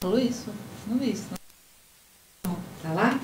Falou isso? Não vi isso. Tá lá?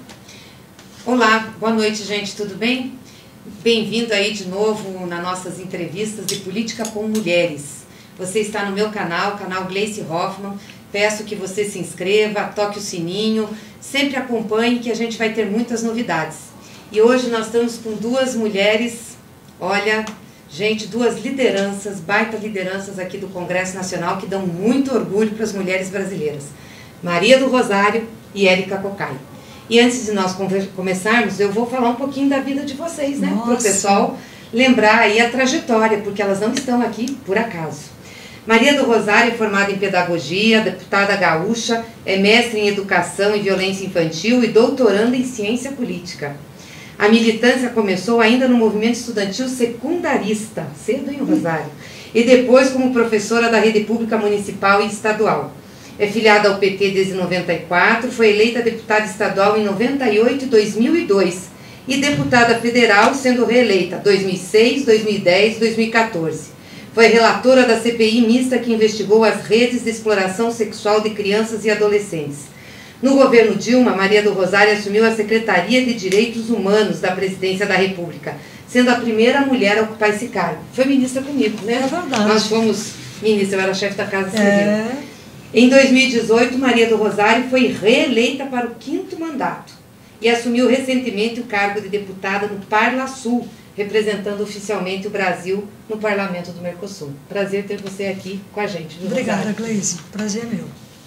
Olá, boa noite, gente, tudo bem? Bem-vindo aí de novo nas nossas entrevistas de política com mulheres. Você está no meu canal Gleice Hoffmann. Peço que você se inscreva, toque o sininho, sempre acompanhe que a gente vai ter muitas novidades. E hoje nós estamos com duas mulheres, olha, gente, duas lideranças, baita lideranças aqui do Congresso Nacional que dão muito orgulho para as mulheres brasileiras. Maria do Rosário e Érica Cocai. E antes de nós começarmos, eu vou falar um pouquinho da vida de vocês, né? Para o pessoal lembrar aí a trajetória, porque elas não estão aqui por acaso. Maria do Rosário é formada em Pedagogia, deputada gaúcha, é mestre em Educação e Violência Infantil e doutoranda em Ciência Política. A militância começou ainda no movimento estudantil secundarista, cedo em Rosário, e depois como professora da rede pública municipal e estadual. É filiada ao PT desde 94, foi eleita deputada estadual em 98 e 2002 e deputada federal sendo reeleita 2006, 2010 e 2014. Foi relatora da CPI mista que investigou as redes de exploração sexual de crianças e adolescentes. No governo Dilma, Maria do Rosário assumiu a Secretaria de Direitos Humanos da Presidência da República, sendo a primeira mulher a ocupar esse cargo. Foi ministra comigo, né? É verdade. Nós fomos ministra, eu era chefe da Casa Civil. Em 2018, Maria do Rosário foi reeleita para o 5º mandato e assumiu recentemente o cargo de deputada no Parlasul, representando oficialmente o Brasil no Parlamento do Mercosul. Prazer ter você aqui com a gente. Obrigada, Gleice. Prazer é meu.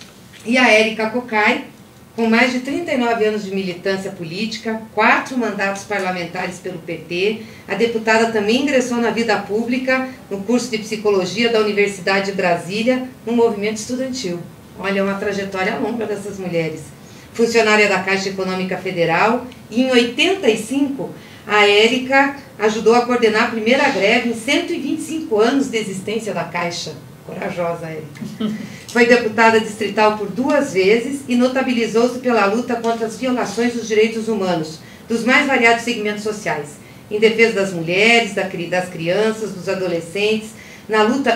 E a Érica Cocai, com mais de 39 anos de militância política, 4 mandatos parlamentares pelo PT, a deputada também ingressou na vida pública no curso de Psicologia da Universidade de Brasília, no movimento estudantil. Olha, uma trajetória longa dessas mulheres. Funcionária da Caixa Econômica Federal, e em 85, a Érica ajudou a coordenar a primeira greve em 125 anos de existência da Caixa. Corajosa, Érica. Foi deputada distrital por 2 vezes e notabilizou-se pela luta contra as violações dos direitos humanos, dos mais variados segmentos sociais, em defesa das mulheres, das crianças, dos adolescentes, na luta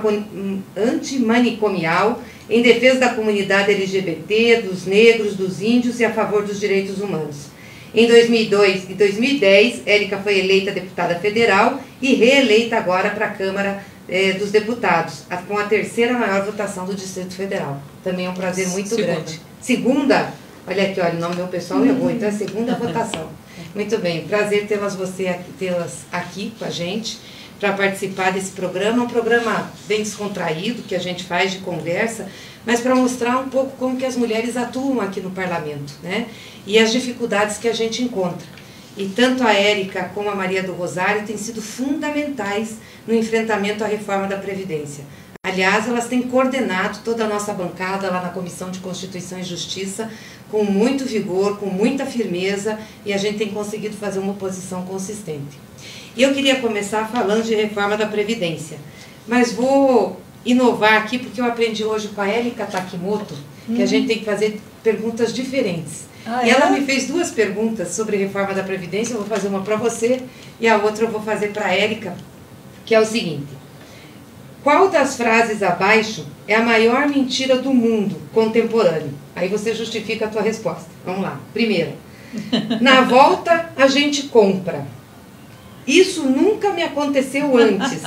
antimanicomial, em defesa da comunidade LGBT, dos negros, dos índios e a favor dos direitos humanos. Em 2002 e 2010, Érica foi eleita deputada federal e reeleita agora para a Câmara dos Deputados, com a 3ª maior votação do Distrito Federal. Também é um prazer muito grande. Segunda, olha aqui, olha, o nome do meu pessoal errou, então é a 2ª votação. Muito bem, prazer tê-las aqui com a gente, para participar desse programa, um programa bem descontraído, que a gente faz de conversa, mas para mostrar um pouco como que as mulheres atuam aqui no Parlamento, né? E as dificuldades que a gente encontra. E tanto a Érica como a Maria do Rosário têm sido fundamentais no enfrentamento à reforma da Previdência. Aliás, elas têm coordenado toda a nossa bancada lá na Comissão de Constituição e Justiça com muito vigor, com muita firmeza, e a gente tem conseguido fazer uma oposição consistente. E eu queria começar falando de reforma da Previdência, mas vou inovar aqui porque eu aprendi hoje com a Érica Takimoto que a gente tem que fazer perguntas diferentes. E ela me fez 2 perguntas sobre reforma da Previdência, eu vou fazer uma para você e a outra eu vou fazer para a Érica, que é o seguinte: qual das frases abaixo é a maior mentira do mundo contemporâneo? Aí você justifica a tua resposta. Vamos lá. Primeira, na volta a gente compra. Isso nunca me aconteceu antes.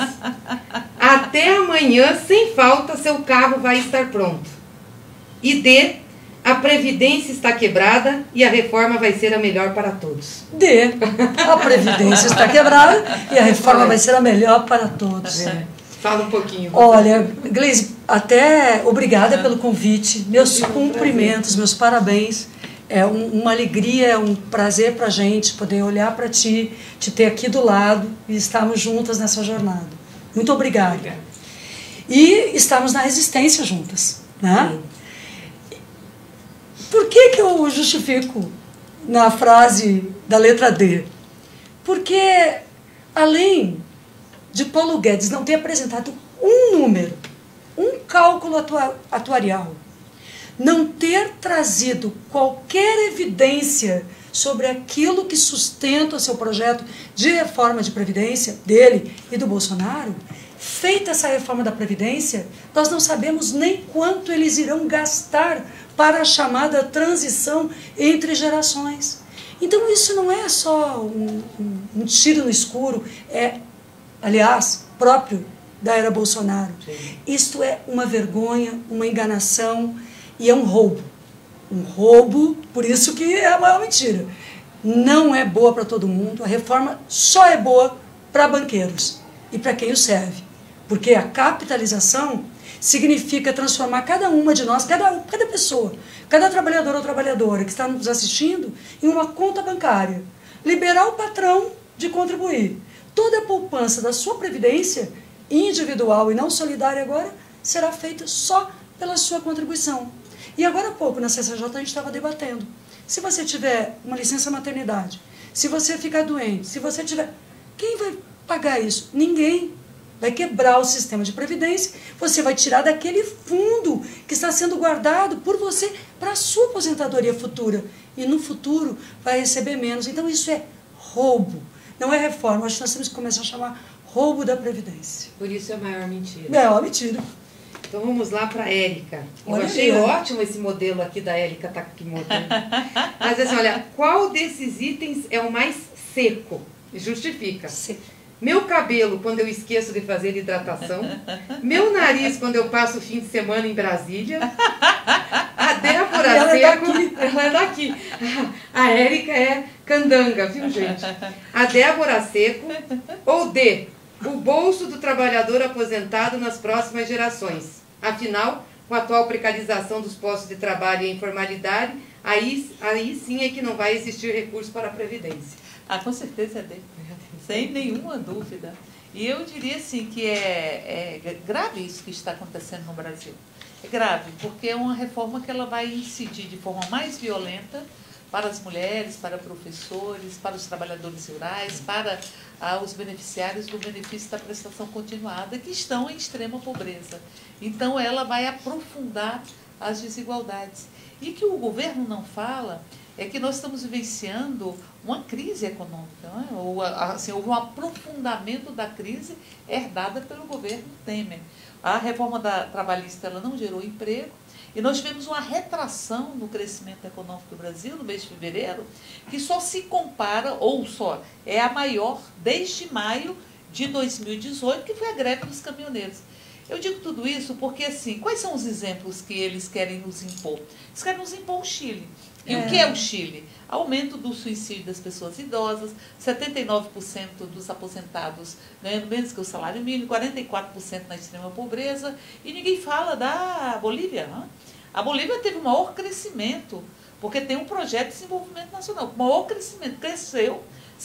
Até amanhã, sem falta, seu carro vai estar pronto. E D, a Previdência está quebrada e a reforma vai ser a melhor para todos. D, a Previdência está quebrada e a reforma vai ser a melhor para todos. Fala um pouquinho. Olha, Gleice, até obrigada pelo convite, meus cumprimentos, meus parabéns. É uma alegria, é um prazer para a gente poder olhar para ti, te ter aqui do lado e estarmos juntas nessa jornada. Muito obrigada. Obrigada. E estamos na resistência juntas, né? Sim. Por que eu justifico na frase da letra D? Porque, além de Paulo Guedes não ter apresentado um número, um cálculo atuarial, não ter trazido qualquer evidência sobre aquilo que sustenta o seu projeto de reforma de Previdência, dele e do Bolsonaro, feita essa reforma da Previdência, nós não sabemos nem quanto eles irão gastar para a chamada transição entre gerações. Então isso não é só um tiro no escuro, é, aliás, próprio da era Bolsonaro. Sim. Isto é uma vergonha, uma enganação e é um roubo. Um roubo, por isso que é a maior mentira. Não é boa para todo mundo, a reforma só é boa para banqueiros e para quem o serve. Porque a capitalização significa transformar cada uma de nós, cada pessoa, cada trabalhador ou trabalhadora que está nos assistindo em uma conta bancária. Liberar o patrão de contribuir. Toda a poupança da sua previdência, individual e não solidária agora, será feita só pela sua contribuição. E agora há pouco, na CCJ, a gente estava debatendo. Se você tiver uma licença maternidade, se você ficar doente, se você tiver... Quem vai pagar isso? Ninguém. Vai quebrar o sistema de previdência, você vai tirar daquele fundo que está sendo guardado por você para a sua aposentadoria futura. E no futuro vai receber menos. Então isso é roubo, não é reforma. Acho que nós temos que começar a chamar roubo da Previdência. Por isso é a maior mentira. É uma mentira. Então vamos lá para a Érica. Eu achei ótimo esse modelo aqui da Érica, tá aqui mostrando. Mas assim, olha, qual desses itens é o mais seco? Justifica. Seco. Meu cabelo, quando eu esqueço de fazer hidratação. Meu nariz, quando eu passo o fim de semana em Brasília. A Débora Seco... Ela é daqui. A Érica é candanga, viu, gente? A Débora Seco. Ou D, o bolso do trabalhador aposentado nas próximas gerações. Afinal, com a atual precarização dos postos de trabalho e a informalidade, aí sim é que não vai existir recurso para a Previdência. Ah, com certeza é D. Sem nenhuma dúvida. E eu diria assim que é grave isso que está acontecendo no Brasil. É grave, porque é uma reforma que ela vai incidir de forma mais violenta para as mulheres, para professores, para os trabalhadores rurais, para os beneficiários do benefício da prestação continuada, que estão em extrema pobreza. Então, ela vai aprofundar as desigualdades. E que o governo não fala é que nós estamos vivenciando uma crise econômica, não é? Ou, assim, houve um aprofundamento da crise herdada pelo governo Temer. A reforma trabalhista ela não gerou emprego e nós tivemos uma retração no crescimento econômico do Brasil no mês de fevereiro, que só se compara, ou só, é a maior desde maio de 2018, que foi a greve dos caminhoneiros. Eu digo tudo isso porque, assim, quais são os exemplos que eles querem nos impor? Eles querem nos impor o Chile. E o que é o Chile? Aumento do suicídio das pessoas idosas, 79% dos aposentados ganhando menos que o salário mínimo, 44% na extrema pobreza, e ninguém fala da Bolívia. Né? A Bolívia teve o maior crescimento, porque tem um projeto de desenvolvimento nacional. O maior crescimento, cresceu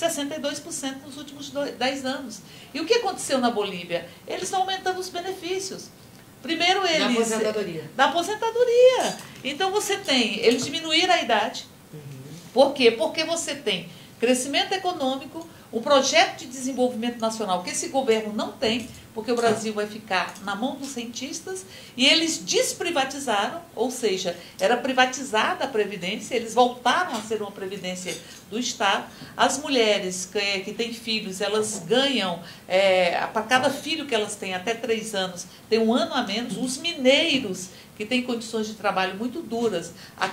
62% nos últimos 10 anos. E o que aconteceu na Bolívia? Eles estão aumentando os benefícios. Primeiro eles... Da aposentadoria. Da aposentadoria. Então eles diminuíram a idade. Por quê? Porque você tem crescimento econômico, um projeto de desenvolvimento nacional que esse governo não tem, porque o Brasil vai ficar na mão dos cientistas, e eles desprivatizaram, ou seja, era privatizada a Previdência, eles voltaram a ser uma Previdência do Estado. As mulheres que têm filhos, elas ganham, para cada filho que elas têm, até 3 anos, tem 1 ano a menos. Os mineiros, que têm condições de trabalho muito duras, a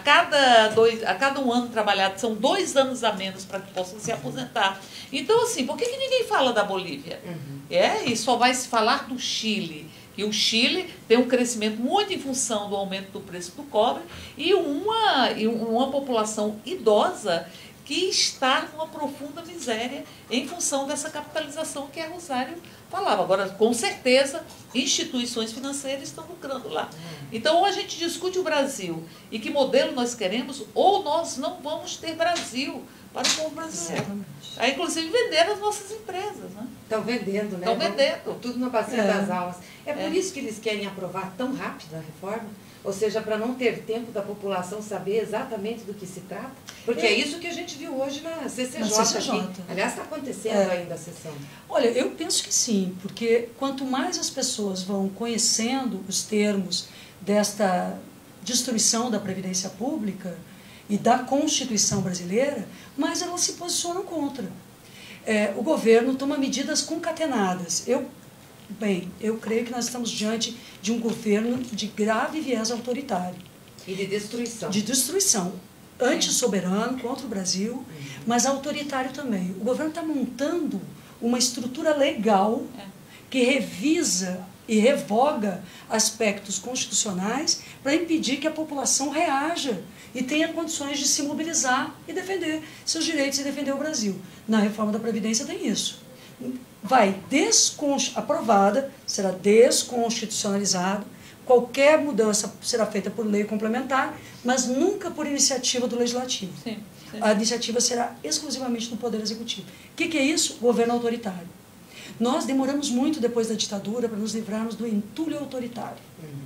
cada 1 ano trabalhado, são 2 anos a menos para que possam se aposentar. Então, assim, por que ninguém fala da Bolívia? E só vai se falar do Chile. E o Chile tem um crescimento muito em função do aumento do preço do cobre e uma população idosa que está numa profunda miséria em função dessa capitalização que a Rosário falava. Agora, com certeza, instituições financeiras estão lucrando lá. Então, ou a gente discute o Brasil e que modelo nós queremos, ou nós não vamos ter Brasil para o povo brasileiro. Aí, inclusive, vender as nossas empresas. Né? Estão vendendo, né? Estão vendendo. Tudo na bacia das almas. É por isso que eles querem aprovar tão rápido a reforma? Ou seja, para não ter tempo da população saber exatamente do que se trata? Porque é isso que a gente viu hoje na CCJ. Aqui. Aliás, está acontecendo ainda a sessão. Olha, eu penso que sim, porque quanto mais as pessoas vão conhecendo os termos desta destruição da Previdência Pública e da Constituição brasileira, mais elas se posicionam contra. O governo toma medidas concatenadas. Eu Bem, eu creio que nós estamos diante de um governo de grave viés autoritário. E de destruição. De destruição. Antissoberano contra o Brasil, mas autoritário também. O governo está montando uma estrutura legal que revisa e revoga aspectos constitucionais para impedir que a população reaja e tenha condições de se mobilizar e defender seus direitos e defender o Brasil. Na reforma da Previdência tem isso. Vai aprovada, será desconstitucionalizado, qualquer mudança será feita por lei complementar, mas nunca por iniciativa do Legislativo. Sim. A iniciativa será exclusivamente do Poder Executivo. O que é isso? Governo autoritário. Nós demoramos muito depois da ditadura para nos livrarmos do entulho autoritário.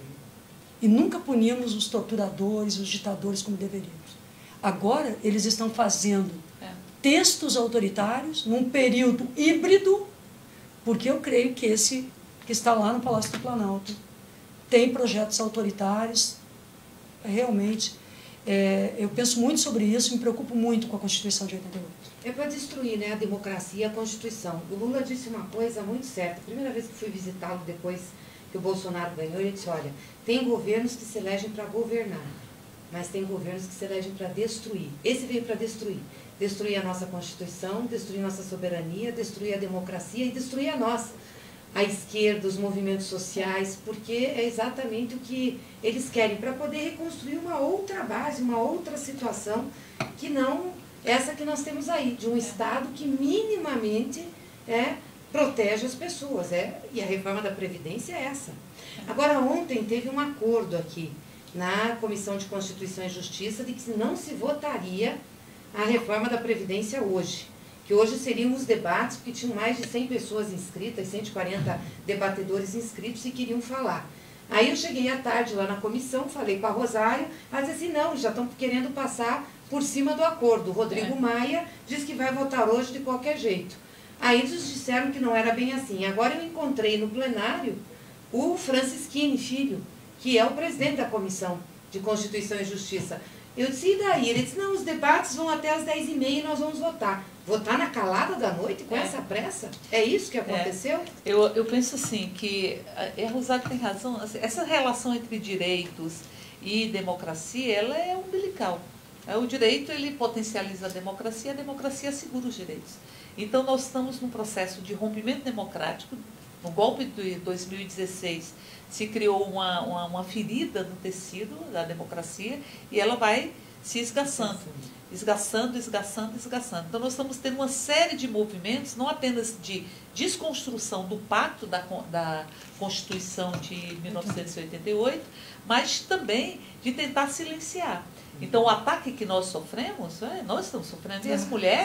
E nunca punimos os torturadores, os ditadores como deveríamos. Agora, eles estão fazendo textos autoritários num período híbrido, porque eu creio que esse que está lá no Palácio do Planalto tem projetos autoritários. Realmente, eu penso muito sobre isso, me preocupo muito com a Constituição de 88. É para destruir, né, a democracia e a Constituição. O Lula disse uma coisa muito certa. A primeira vez que fui visitá-lo depois que o Bolsonaro ganhou, ele disse, olha, tem governos que se elegem para governar, mas tem governos que se elegem para destruir. Esse veio para destruir. Destruir a nossa Constituição, destruir nossa soberania, destruir a democracia e destruir a nossa. A esquerda, os movimentos sociais, porque é exatamente o que eles querem, para poder reconstruir uma outra base, uma outra situação, que não essa que nós temos aí, de um Estado que minimamente protege as pessoas. E a reforma da Previdência é essa. Agora, ontem teve um acordo aqui na Comissão de Constituição e Justiça de que não se votaria a reforma da Previdência hoje. Que hoje seriam os debates, porque tinham mais de 100 pessoas inscritas, 140 debatedores inscritos e queriam falar. Aí eu cheguei à tarde lá na comissão, falei com a Rosário, ela disse assim, não, já estão querendo passar por cima do acordo. O Rodrigo Maia diz que vai votar hoje de qualquer jeito. Aí eles disseram que não era bem assim. Agora eu encontrei no plenário o Francisquini Filho, que é o presidente da Comissão de Constituição e Justiça. Eu disse, e daí? Ele disse, não, os debates vão até as 10h30 e nós vamos votar. Votar na calada da noite com essa pressa? É isso que aconteceu? Eu penso assim, que a Rosário tem razão, assim, essa relação entre direitos e democracia, ela é umbilical. O direito, ele potencializa a democracia assegura os direitos. Então, nós estamos num processo de rompimento democrático. No golpe de 2016, se criou uma ferida no tecido da democracia e ela vai se esgaçando. Esgaçando. Então, nós estamos tendo uma série de movimentos, não apenas de desconstrução do pacto da Constituição de 1988, mas também de tentar silenciar. Então, o ataque que nós sofremos, nós estamos sofrendo. E as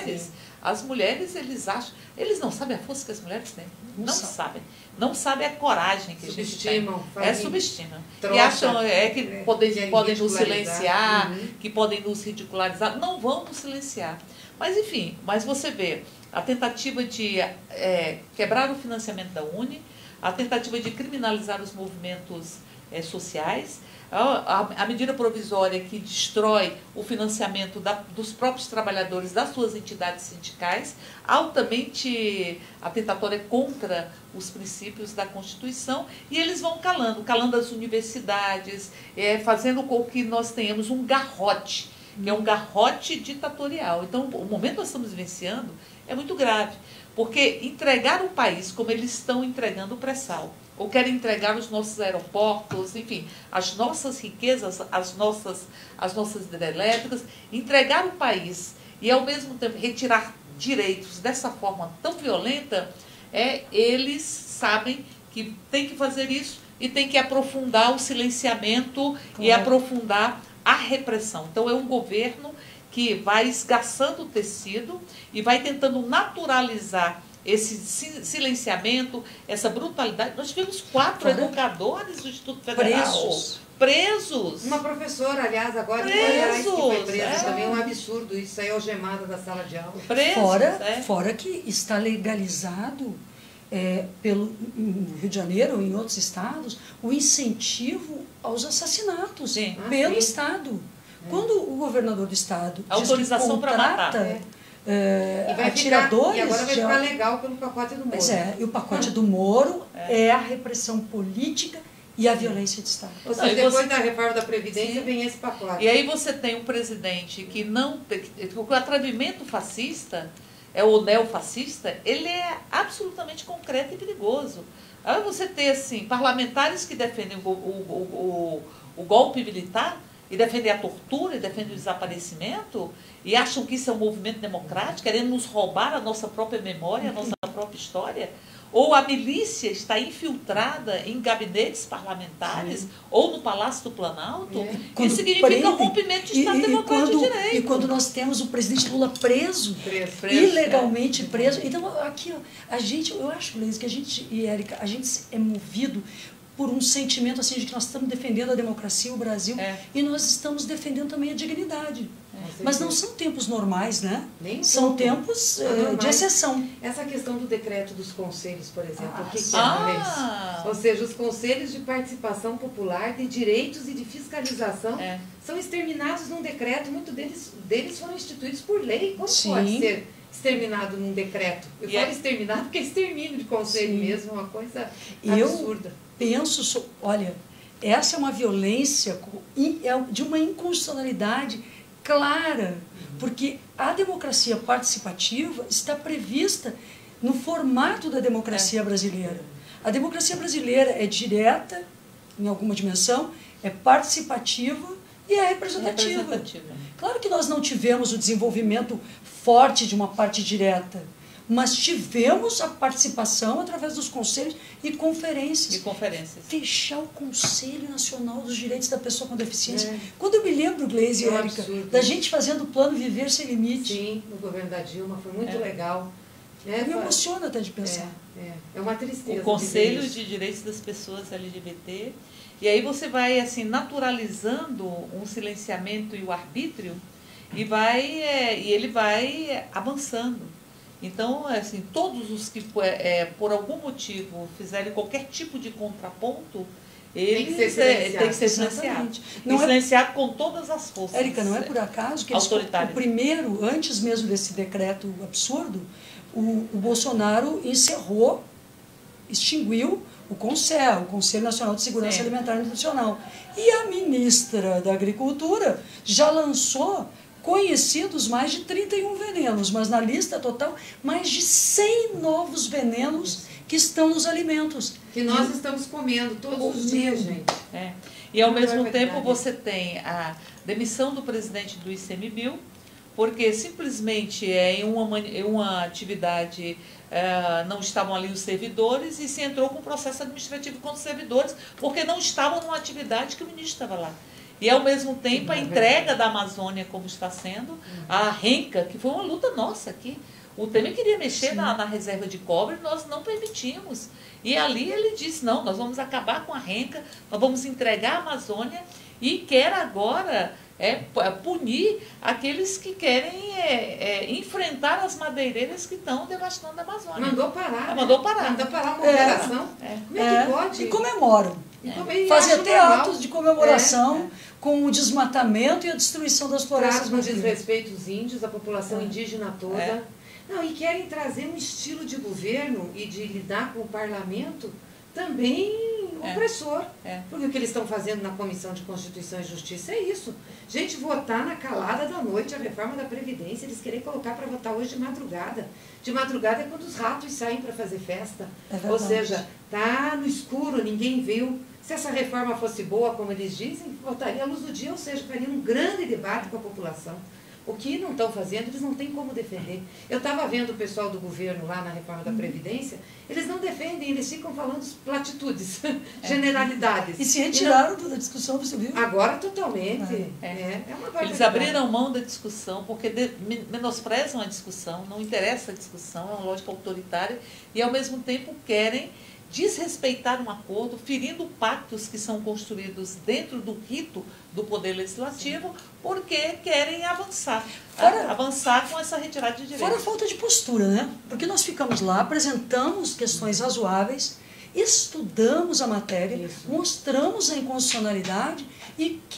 mulheres, eles não sabem a força que as mulheres têm. Não sabem. Não sabem a coragem que a gente tem. Subestimam. E acham que podem nos silenciar, que podem nos ridicularizar. Não vão nos silenciar. Mas, enfim, você vê a tentativa de quebrar o financiamento da UNE, a tentativa de criminalizar os movimentos sociais, a medida provisória que destrói o financiamento dos próprios trabalhadores, das suas entidades sindicais, altamente atentatória contra os princípios da Constituição, e eles vão calando as universidades, fazendo com que nós tenhamos um garrote, que é um garrote ditatorial. Então, o momento que nós estamos vivenciando é muito grave, porque entregar o país como eles estão entregando o pré-sal, ou querem entregar os nossos aeroportos, enfim, as nossas riquezas, as nossas hidrelétricas, entregar o país e, ao mesmo tempo, retirar direitos dessa forma tão violenta, eles sabem que tem que fazer isso e tem que aprofundar o silenciamento e aprofundar a repressão. Então, é um governo que vai esgaçando o tecido e vai tentando naturalizar esse silenciamento, essa brutalidade. Nós tivemos 4 educadores do Instituto Federal presos. Uma professora, aliás, agora em Goiás, que foi presa também. Um absurdo isso aí, algemada da sala de aula. Fora que está legalizado no Rio de Janeiro ou em outros estados o incentivo aos assassinatos pelo Estado. Quando o governador do estado autorização para matar, atiradores... E agora vai ficar legal pelo pacote do Moro. Pois é, e o pacote do Moro é a repressão política e a violência de Estado. Ou seja, depois da reforma da Previdência vem esse pacote. E aí você tem um presidente que não... O atrevimento fascista, o neofascista, ele é absolutamente concreto e perigoso. Aí você ter, assim, parlamentares que defendem o golpe militar e defendem a tortura e defendem o desaparecimento e acham que isso é um movimento democrático, querendo nos roubar a nossa própria memória, a nossa própria história. Ou a milícia está infiltrada em gabinetes parlamentares ou no Palácio do Planalto, isso significa rompimento de Estado Democrático de Direito. E quando nós temos o presidente Lula preso ilegalmente preso. Então, aqui, ó, eu acho, Leise, que a gente, e Érica, a gente é movido por um sentimento assim de que nós estamos defendendo a democracia, o Brasil, e nós estamos defendendo também a dignidade. Mas não são tempos normais, né? São tempos de exceção. Essa questão do decreto dos conselhos, por exemplo, o que é isso? Ou seja, os conselhos de participação popular, de direitos e de fiscalização são exterminados num decreto, muitos deles foram instituídos por lei. Como pode ser exterminado num decreto? Eu falo exterminado porque é extermínio de conselho mesmo, é uma coisa absurda. Penso, olha, essa é uma violência de uma inconstitucionalidade clara, porque a democracia participativa está prevista no formato da democracia brasileira. A democracia brasileira é direta, em alguma dimensão, é participativa e é representativa. Claro que nós não tivemos o desenvolvimento forte de uma parte direta, mas tivemos a participação através dos conselhos e conferências. Fechar o Conselho Nacional dos Direitos da Pessoa com Deficiência. Quando eu me lembro, Gleise e Érica, da gente fazendo o plano Viver Sem Limite. Sim, no governo da Dilma, foi muito legal. Me emociona até de pensar. É uma tristeza. O Conselho de Direitos das Pessoas LGBT. E aí você vai assim naturalizando um silenciamento e o arbítrio e ele vai avançando. Então, assim, todos os que por algum motivo fizerem qualquer tipo de contraponto, eles têm que ser silenciados. Silenciado com todas as forças. Érica, não é por acaso que o primeiro, antes mesmo desse decreto absurdo, o Bolsonaro extinguiu o CONSEA, o Conselho Nacional de Segurança Alimentar e Nutricional. E a ministra da Agricultura já lançou conhecidos mais de 31 venenos, mas na lista total, mais de 100 novos venenos que estão nos alimentos. Que nós estamos comendo todos os dias, gente. E ao mesmo tempo você tem a demissão do presidente do ICMBio, porque simplesmente em uma atividade não estavam ali os servidores e se entrou com processo administrativo contra os servidores, porque não estavam numa atividade que o ministro estava lá. E, ao mesmo tempo, a entrega da Amazônia, como está sendo, a renca, que foi uma luta nossa aqui. O Temer queria mexer na reserva de cobre, nós não permitimos. E ali ele disse, não, nós vamos acabar com a renca, nós vamos entregar a Amazônia e quer agora punir aqueles que querem enfrentar as madeireiras que estão devastando a Amazônia. Mandou parar. Mandou parar. Mandou parar a moderação. Como é que pode? E comemoram. Fazer até atos de comemoração com o desmatamento e a destruição das florestas brasileiras. Desrespeito os índios, a população indígena toda. Não, e querem trazer um estilo de governo e de lidar com o parlamento também opressor. Porque o que eles estão fazendo na Comissão de Constituição e Justiça é isso. Gente, votar na calada da noite a reforma da Previdência, eles querem colocar para votar hoje de madrugada. De madrugada é quando os ratos saem para fazer festa. Ou seja, tá no escuro, ninguém viu. Se essa reforma fosse boa, como eles dizem, votaria à luz do dia, ou seja, faria um grande debate com a população. O que não estão fazendo, eles não têm como defender. Eu estava vendo o pessoal do governo lá na reforma da Previdência, eles não defendem, eles ficam falando platitudes, generalidades. E se retiraram da discussão, você viu? Agora totalmente. Eles abriram mão da discussão, porque menosprezam a discussão, não interessa a discussão, é uma lógica autoritária, e ao mesmo tempo querem desrespeitar um acordo, ferindo pactos que são construídos dentro do rito do Poder Legislativo, porque querem avançar com essa retirada de direitos. Fora a falta de postura, né? Porque nós ficamos lá, apresentamos questões razoáveis, estudamos a matéria, mostramos a inconstitucionalidade e que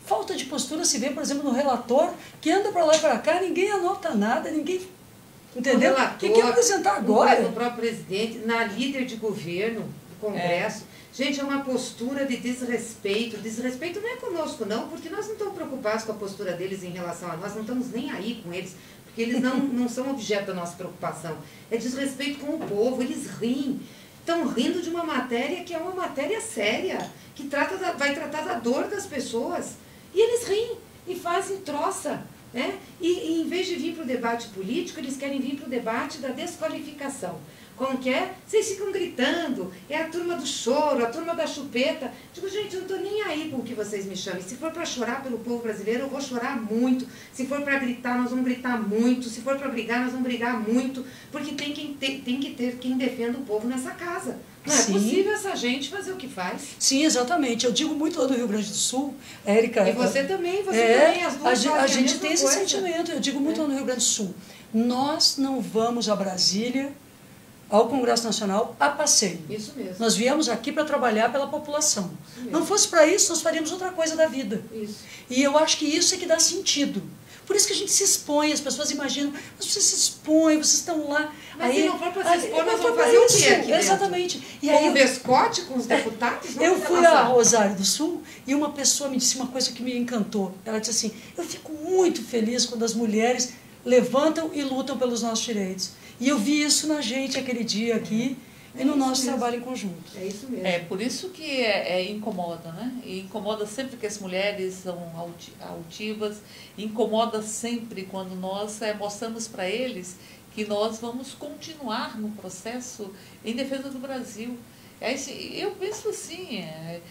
falta de postura se vê, por exemplo, no relator, que anda para lá e para cá, ninguém anota nada, ninguém... Entendeu? O que apresentar agora? O próprio presidente, na líder de governo do Congresso. Gente, é uma postura de desrespeito. Desrespeito não é conosco, não, porque nós não estamos preocupados com a postura deles em relação a nós, não estamos nem aí com eles, porque eles não são objeto da nossa preocupação. É desrespeito com o povo, eles riem. Estão rindo de uma matéria que é uma matéria séria, que vai tratar da dor das pessoas. E eles riem e fazem troça. Né? E em vez de vir para o debate político, eles querem vir para o debate da desqualificação. Como que é? Vocês ficam gritando, é a turma do choro, a turma da chupeta. Digo, gente, eu não estou nem aí com o que vocês me chamem. Se for para chorar pelo povo brasileiro, eu vou chorar muito. Se for para gritar, nós vamos gritar muito. Se for para brigar, nós vamos brigar muito. Porque tem que ter quem defenda o povo nessa casa. Não é possível essa gente fazer o que faz. Sim, exatamente. Eu digo muito lá do Rio Grande do Sul, Érica. E você também, também. As duas a gente tem esse coisa. sentimento. Eu digo muito lá no Rio Grande do Sul. Nós não vamos a Brasília, ao Congresso Nacional, a passeio. Isso mesmo. Nós viemos aqui para trabalhar pela população. Não fosse para isso, nós faríamos outra coisa da vida. Isso. E eu acho que isso é que dá sentido. Por isso que a gente se expõe, as pessoas imaginam, mas vocês se expõem, vocês estão lá. Mas aí, se não for para se expor, nós vamos fazer fazer o quê aqui dentro? Exatamente. E com aí, o Vescote, com os deputados? Eu fui a Rosário do Sul e uma pessoa me disse uma coisa que me encantou. Ela disse assim, eu fico muito feliz quando as mulheres levantam e lutam pelos nossos direitos. E eu vi isso na gente aquele dia aqui e no nosso trabalho em conjunto. É isso mesmo. É por isso que incomoda, né? E incomoda sempre que as mulheres são altivas, incomoda sempre quando nós mostramos para eles que nós vamos continuar no processo em defesa do Brasil. Eu penso assim,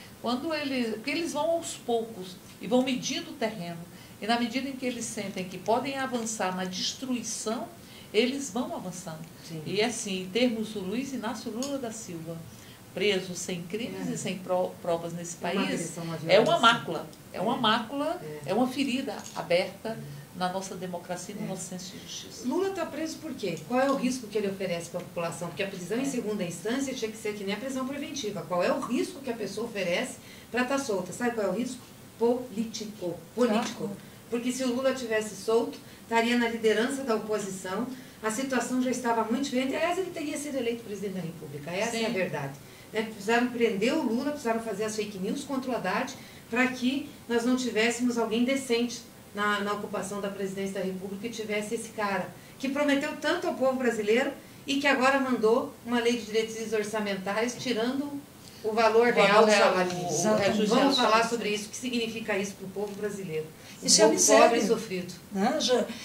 porque eles vão aos poucos e vão medindo o terreno. E na medida em que eles sentem que podem avançar na destruição, eles vão avançando. Sim. E assim, em termos do Luiz Inácio Lula da Silva, preso sem crimes e sem provas nesse país, é uma mácula. É uma mácula, é uma ferida aberta na nossa democracia e no nosso senso de justiça. Lula está preso por quê? Qual é o risco que ele oferece para a população? Porque a prisão em segunda instância tinha que ser que nem a prisão preventiva. Qual é o risco que a pessoa oferece para estar solta? Sabe qual é o risco? Político. Porque se o Lula tivesse solto, estaria na liderança da oposição, a situação já estava muito diferente. Aliás, ele teria sido eleito presidente da República. Essa é a verdade. Precisaram prender o Lula, precisaram fazer as fake news contra o Haddad, para que nós não tivéssemos alguém decente na ocupação da presidência da República e tivesse esse cara que prometeu tanto ao povo brasileiro e que agora mandou uma lei de diretrizes orçamentárias tirando o valor real do salário mínimo. Vamos falar sobre isso, o que significa isso para o povo brasileiro. Isso é miséria. Pobre e sofrido. Né?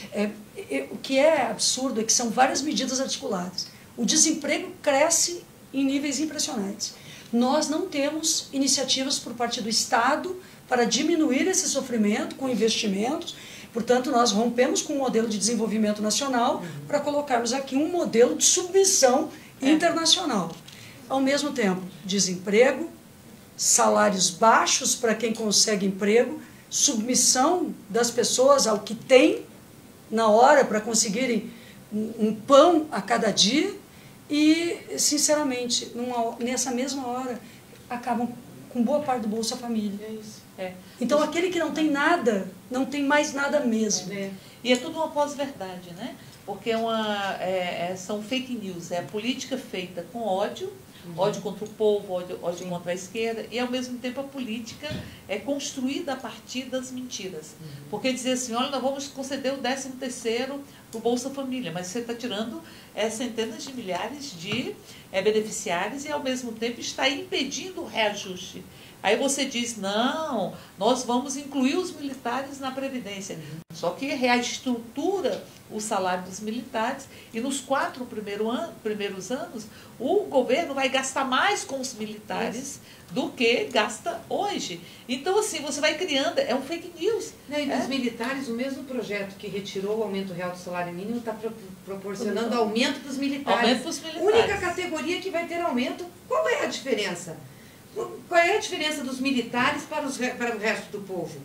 O que é absurdo é que são várias medidas articuladas. O desemprego cresce em níveis impressionantes. Nós não temos iniciativas por parte do Estado para diminuir esse sofrimento com investimentos. Portanto, nós rompemos com o modelo de desenvolvimento nacional para colocarmos aqui um modelo de submissão internacional. Ao mesmo tempo, desemprego, salários baixos para quem consegue emprego, submissão das pessoas ao que tem na hora para conseguirem um pão a cada dia e, sinceramente, nessa mesma hora, acabam com boa parte do Bolsa Família. É isso. Então, aquele que não tem nada, não tem mais nada mesmo. E é tudo uma pós-verdade, né? Porque são fake news, é a política feita com ódio, ódio contra o povo, ódio contra a esquerda, e ao mesmo tempo a política é construída a partir das mentiras. Porque dizer assim, olha, nós vamos conceder o 13º para o Bolsa Família, mas você está tirando centenas de milhares de beneficiários e ao mesmo tempo está impedindo o reajuste. Aí você diz, não, nós vamos incluir os militares na Previdência. Só que reestrutura o salário dos militares e nos 4 primeiros anos o governo vai gastar mais com os militares do que gasta hoje. Então, assim, você vai criando, é um fake news. E dos militares, o mesmo projeto que retirou o aumento real do salário mínimo está proporcionando aumento dos militares. Aumento dos militares. Única categoria que vai ter aumento. Qual é a diferença? Qual é a diferença dos militares para o resto do povo?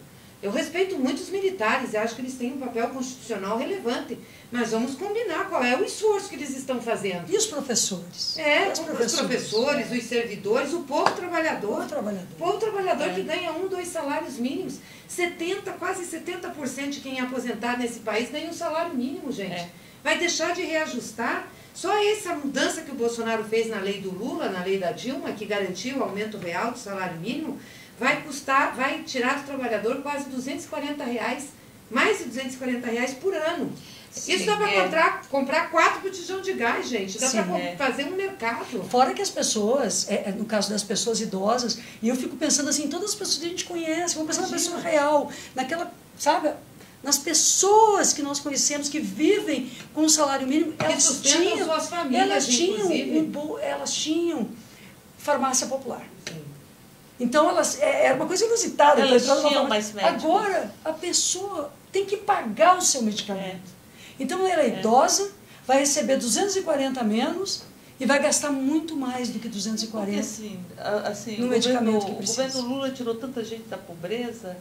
Eu respeito muito os militares, acho que eles têm um papel constitucional relevante, mas vamos combinar qual é o esforço que eles estão fazendo. E os professores? Os professores, os servidores, o povo trabalhador. O povo trabalhador que ganha 1, 2 salários mínimos. Quase 70% de quem é aposentado nesse país ganha um salário mínimo, gente. Vai deixar de reajustar? Só essa mudança que o Bolsonaro fez na lei do Lula, na lei da Dilma, que garantiu o aumento real do salário mínimo, vai tirar do trabalhador quase R$240, mais de R$240 por ano. Sim, isso dá para comprar 4 botijão de gás, gente. Dá para fazer um mercado. Fora que as pessoas, no caso das pessoas idosas, e eu fico pensando assim, todas as pessoas que a gente conhece, vamos pensar na pessoa real, naquela, sabe, nas pessoas que nós conhecemos, que vivem com o salário mínimo, elas tinham farmácia popular. Sim. Então, era uma coisa inusitada. Elas tinham mais médicos. Agora, a pessoa tem que pagar o seu medicamento. Então, ela é idosa, vai receber 240 a menos e vai gastar muito mais do que 240 porque, no medicamento que precisa. O governo Lula tirou tanta gente da pobreza,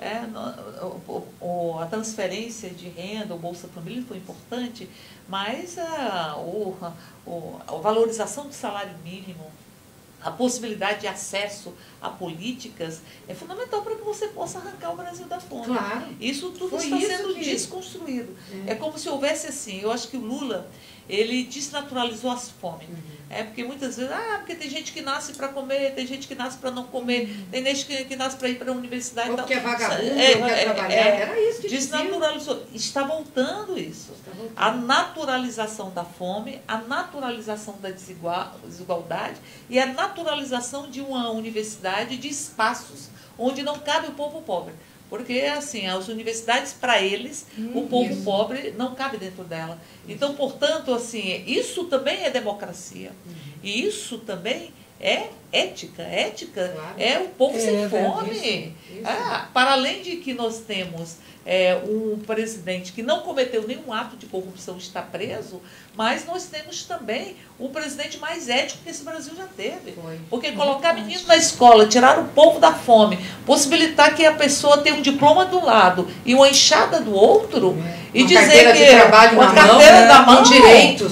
a transferência de renda, o Bolsa Família foi importante, mas a valorização do salário mínimo, a possibilidade de acesso a políticas é fundamental para que você possa arrancar o Brasil da fome. Claro. Isso tudo está sendo desconstruído. É como se houvesse assim, eu acho que o Lula, ele desnaturalizou as fomes. Porque muitas vezes, porque tem gente que nasce para comer, tem gente que nasce para não comer, tem gente que nasce para ir para a universidade. Ou porque é vagabundo, ou quer trabalhar. Era isso que desnaturalizou. Está voltando isso. A naturalização da fome, a naturalização da desigualdade e a naturalização de uma universidade de espaços onde não cabe o povo pobre. Porque, assim, as universidades, para eles, o povo pobre não cabe dentro dela. Então, portanto, assim, isso também é democracia. E isso também é ética. Ética é o povo sem fome. Para além de que nós temos um presidente que não cometeu nenhum ato de corrupção, está preso, mas nós temos também o presidente mais ético que esse Brasil já teve. Porque colocar menino na escola, tirar o povo da fome, possibilitar que a pessoa tenha um diploma do lado e uma enxada do outro, e uma dizer que uma carteira da mão, direitos.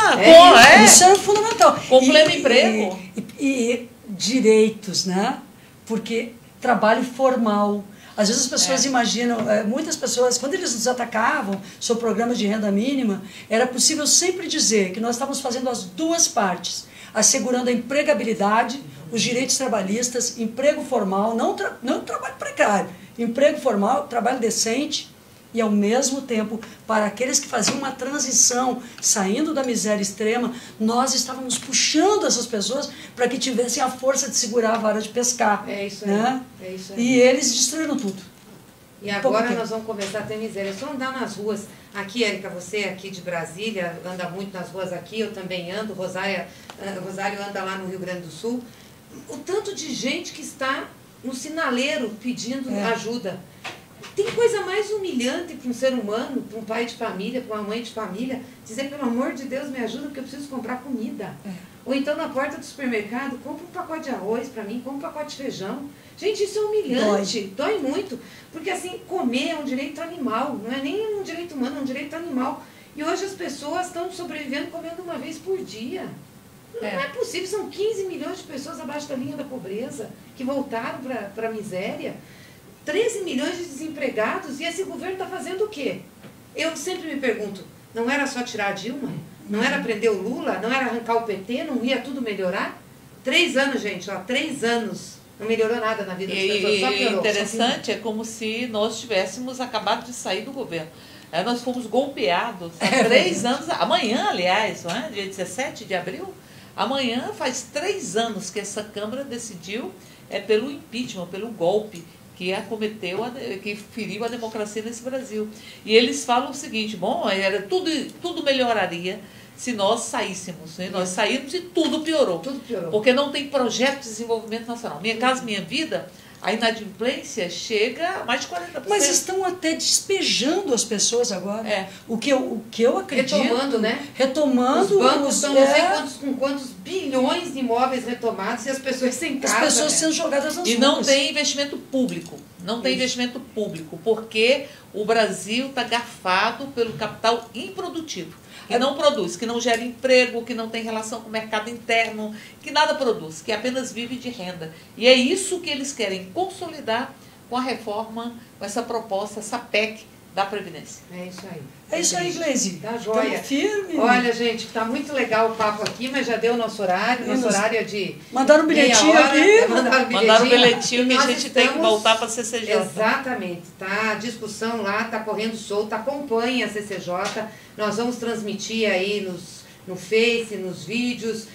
Isso é fundamental. Com pleno emprego. E direitos, né? Porque trabalho formal. Às vezes as pessoas imaginam, muitas pessoas, quando eles nos atacavam sobre o programa de renda mínima, era possível sempre dizer que nós estávamos fazendo as duas partes, assegurando a empregabilidade, os direitos trabalhistas, emprego formal, não trabalho precário, emprego formal, trabalho decente, e ao mesmo tempo, para aqueles que faziam uma transição, saindo da miséria extrema, nós estávamos puxando essas pessoas para que tivessem a força de segurar a vara de pescar. É isso aí. Né? É isso aí. E eles destruíram tudo. E agora nós vamos começar a ter miséria. É só andar nas ruas. Aqui, Érica, você aqui de Brasília, anda muito nas ruas aqui, eu também ando, Rosário anda lá no Rio Grande do Sul. O tanto de gente que está no sinaleiro pedindo ajuda. Tem coisa mais humilhante para um ser humano, para um pai de família, para uma mãe de família, dizer, pelo amor de Deus, me ajuda porque eu preciso comprar comida. Ou então na porta do supermercado, compra um pacote de arroz para mim, compra um pacote de feijão. Gente, isso é humilhante, dói muito. Porque assim, comer é um direito animal, não é nem um direito humano, é um direito animal. E hoje as pessoas estão sobrevivendo comendo uma vez por dia. Não é possível, são 15 milhões de pessoas abaixo da linha da pobreza, que voltaram para a miséria. 13 milhões de desempregados, e esse governo está fazendo o quê? Eu sempre me pergunto, não era só tirar a Dilma? Não era prender o Lula? Não era arrancar o PT? Não ia tudo melhorar? 3 anos, gente, 3 anos. Não melhorou nada na vida das pessoas, só piorou. Interessante, é como se nós tivéssemos acabado de sair do governo. Nós fomos golpeados há 3 anos, amanhã, aliás, não é? Dia 17 de abril, amanhã faz 3 anos que essa Câmara decidiu pelo impeachment, pelo golpe, que que feriu a democracia nesse Brasil. E eles falam o seguinte, tudo melhoraria se nós saíssemos. Né? Nós saímos e tudo piorou. Tudo piorou. Porque não tem projeto de desenvolvimento nacional. Minha Casa Minha Vida, A inadimplência chega a mais de 40%. Mas estão até despejando as pessoas agora. É. O que eu acredito... Retomando, né? Retomando. Os bancos estão não sei com quantos bilhões de imóveis retomados e as pessoas sem casa. As pessoas né? sendo jogadas nas ruas. E não tem investimento público. Não tem investimento público, porque o Brasil está garfado pelo capital improdutivo. Que não produz, que não gera emprego, que não tem relação com o mercado interno, que nada produz, que apenas vive de renda. E é isso que eles querem consolidar com a reforma, com essa proposta, essa PEC da Previdência. É isso aí. É isso aí, Gleisi. Tá joia. Estamos firme. Olha, gente, tá muito legal o papo aqui, mas já deu o nosso horário. Nosso horário é de Mandaram um bilhetinho aqui. Mandaram um bilhetinho que a Nós gente tem que voltar para a CCJ. Exatamente, tá? A discussão lá tá correndo solta. Acompanhe a CCJ. Nós vamos transmitir aí no Face, nos vídeos.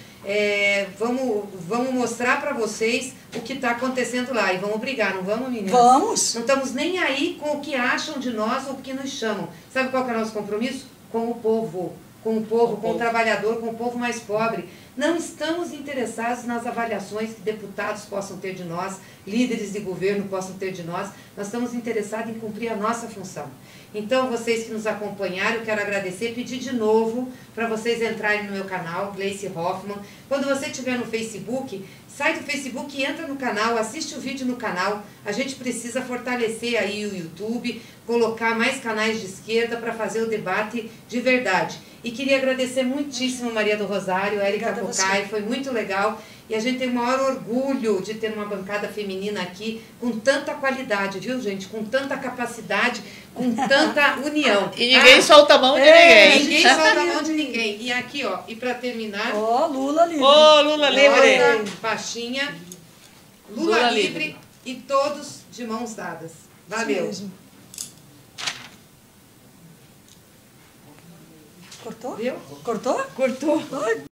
Vamos mostrar para vocês o que está acontecendo lá. E vamos brigar, não vamos, meninas? Vamos. Não estamos nem aí com o que acham de nós ou o que nos chamam. Sabe qual que é o nosso compromisso? Com o povo. Com o povo, com o trabalhador, com o povo mais pobre. Não estamos interessados nas avaliações que deputados possam ter de nós, líderes de governo possam ter de nós. Nós estamos interessados em cumprir a nossa função. Então, vocês que nos acompanharam, eu quero agradecer, pedir de novo para vocês entrarem no meu canal, Gleice Hoffmann. Quando você estiver no Facebook, sai do Facebook e entra no canal, assiste o vídeo no canal. A gente precisa fortalecer aí o YouTube, colocar mais canais de esquerda para fazer o debate de verdade. E queria agradecer muitíssimo Maria do Rosário, Érica Cocai, foi muito legal. E a gente tem o maior orgulho de ter uma bancada feminina aqui com tanta qualidade, viu, gente? Com tanta capacidade, com tanta união. E ninguém solta a mão de ninguém. Ninguém solta a mão de ninguém. E aqui, ó, e para terminar... Ó, Lula livre. Ô, Lula livre. Nossa faixinha, Lula livre e todos de mãos dadas. Valeu. Cortou? Viu? Cortou? Cortou. Ai,